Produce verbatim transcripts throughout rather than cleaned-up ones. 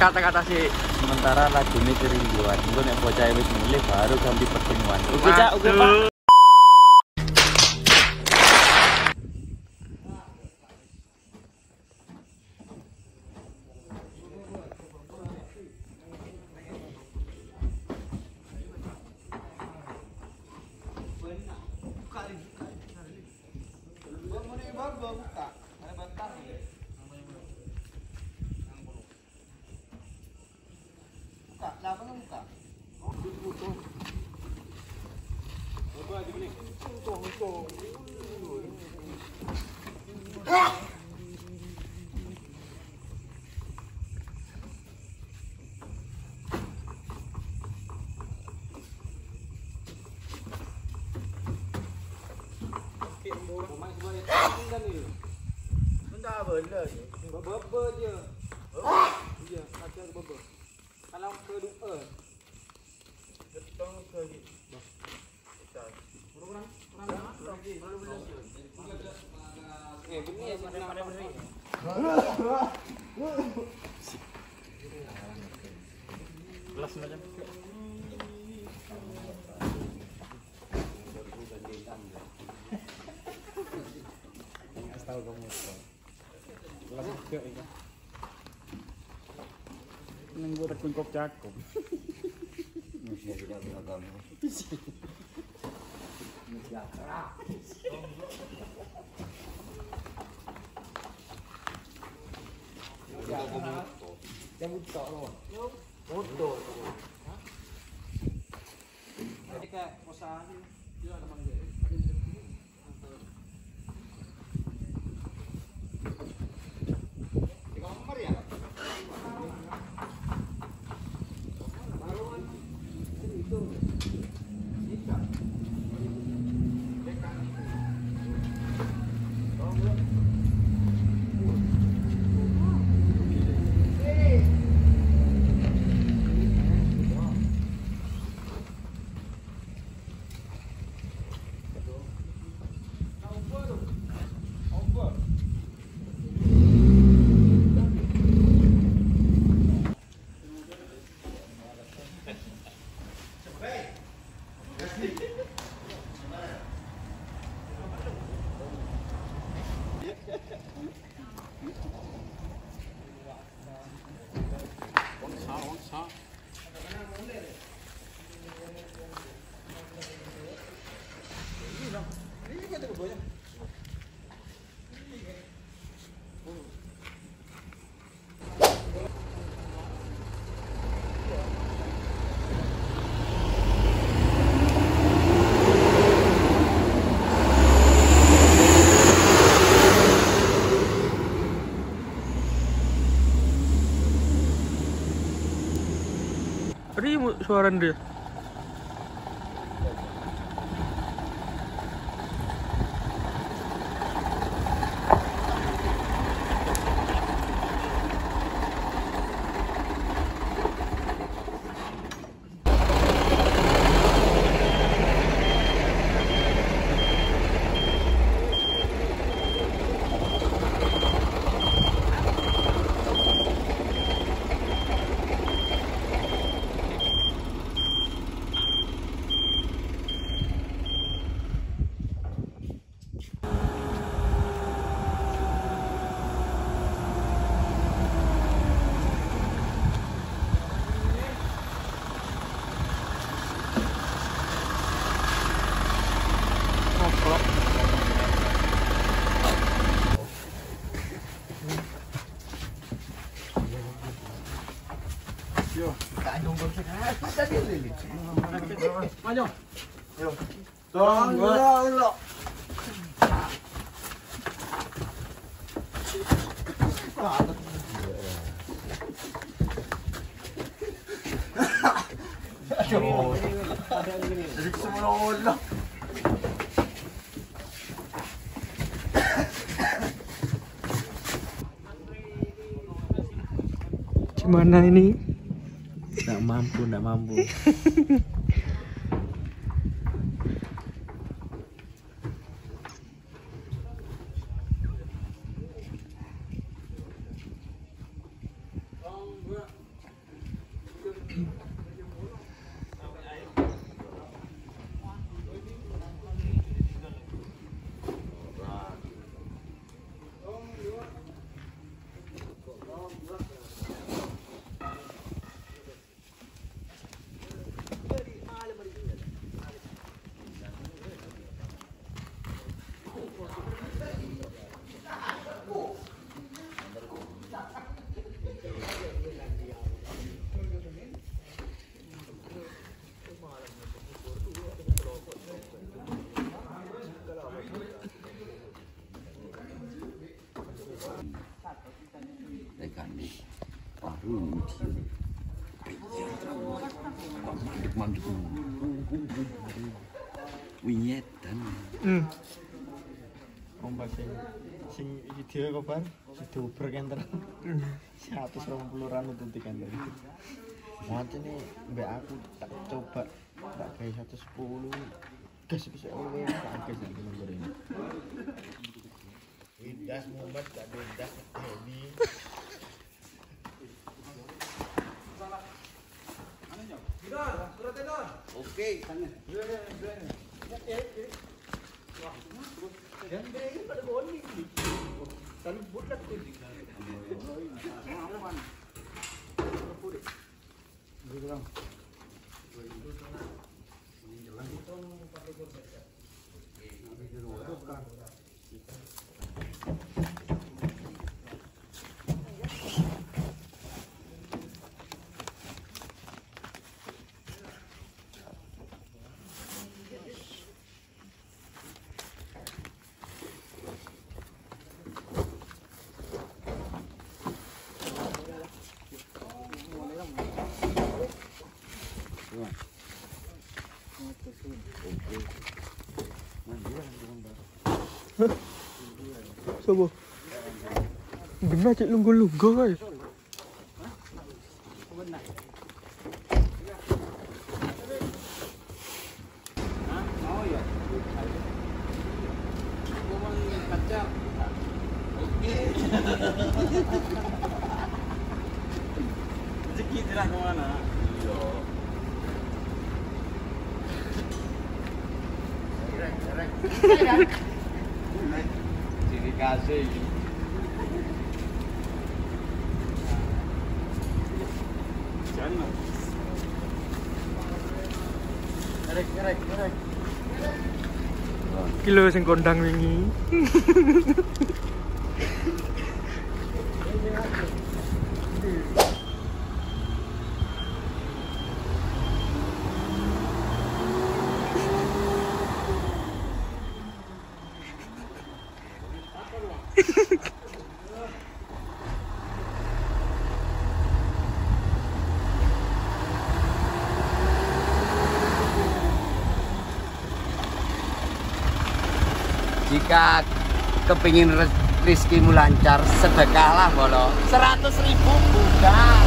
kata-kata sih. Sementara lagu ini kerinduan. Gue nek bocah wis milih baru ganti pertemuan. Oke, Cak, oke, Pak. Neng gue rekun kop cakep. Jadi kayak usaha dia ada mana Tadi suara dia. Maju. Yo. Tong, lo. Jadi semua ulah. Gimana ini? Nggak mampu, nggak mampu. Mandek-mandek. Winyetan. Hmm. Ombak sing sing iki dhewe kok Bar, diober kan terus. seratus dua puluh ran nututi kan. Macene mbak aku tak coba tak gawe seratus sepuluh. Gas bisa oleh tak gas iki nomor ini. Windas mumet tak windas ini. Oke, sana. Sopo? Gena cek lungguh-lungguh kae. Rezeki tidak kemana? Iya. Rek, rek. Ciri kasih. Jangan. Rek, rek, rek. Kilo sing kondang wingi. Jika kepingin rizkimu lancar, sedekahlah bolo. Seratus ribu bukan.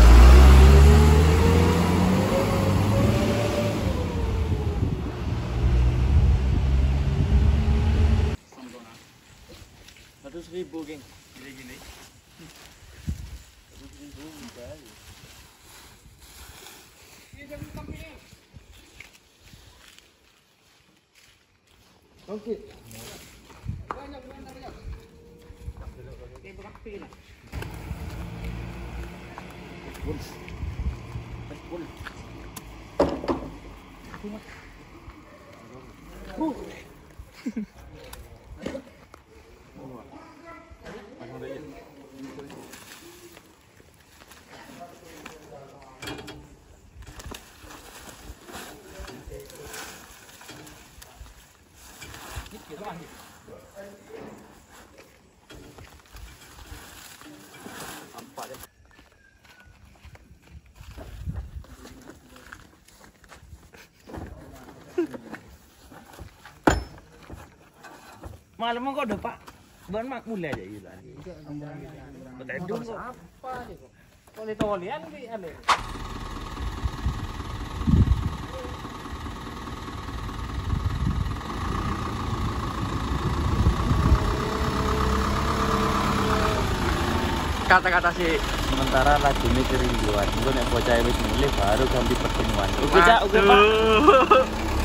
Seratus ribu geng. Gini-gini. Seratus ribu bukan. Oke. Malam kok udah Pak. Ban mak mulai aja gitu. Betul kok. Apa nih kok? Kok ditolian di ane. Kata-kata sih. Sementara lagu ini kerinduan. Gue nek bocah wis milih baru ganti pertemuan. Oke, Cak, oke, Pak.